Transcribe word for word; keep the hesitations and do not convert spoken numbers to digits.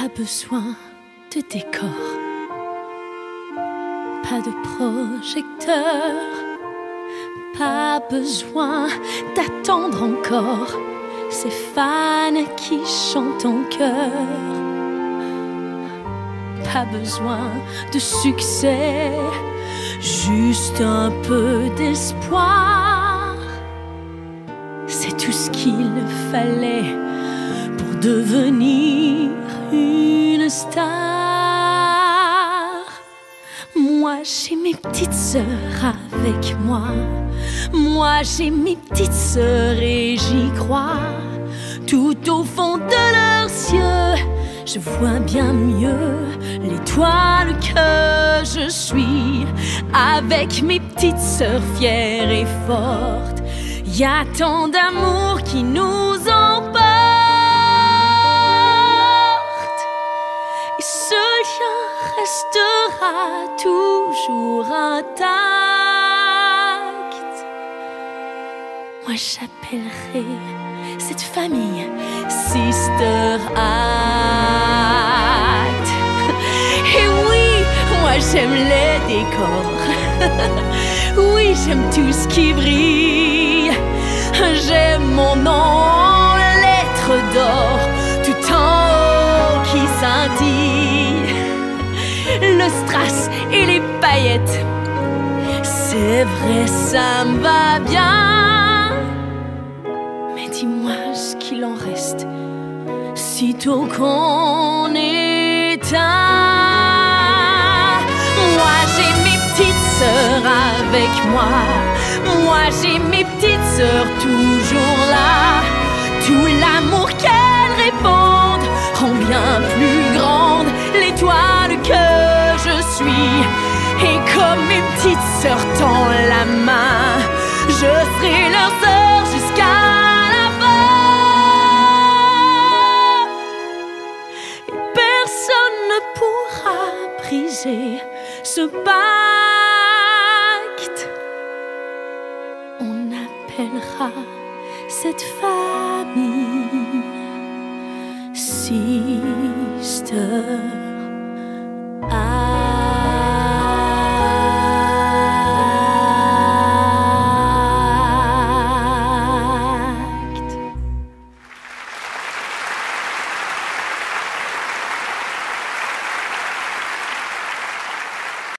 Pas besoin de décor, pas de projecteur, pas besoin d'attendre encore ces fans qui chantent en chœur. Pas besoin de succès, juste un peu d'espoir. C'est tout ce qu'il fallait pour devenir une star. Moi j'ai mes petites sœurs avec moi, moi j'ai mes petites sœurs et j'y crois. Tout au fond de leurs yeux, je vois bien mieux l'étoile que je suis. Avec mes petites sœurs fières et fortes, y a tant d'amour qui nous emporte. Et ce lien restera toujours intact. Moi j'appellerai cette famille Sister Act. Et oui, moi j'aime les décors. Oui, j'aime tout ce qui brille. J'aime mon nom en lettres d'or, tout en haut qui scintille. Le strass et les paillettes, c'est vrai, ça me va bien. Mais dis-moi ce qu'il en reste sitôt qu'on éteint. Moi j'ai mes petites sœurs avec moi, moi j'ai mes petites sœurs toujours là. Tout l'amour qu'elles répandent rend bien plus grande l'étoile que je suis. Et comme mes petites sœurs tend la main, je serai leur sœur jusqu'à la fin. Et personne ne pourra briser ce pacte. On appellera cette famille Sister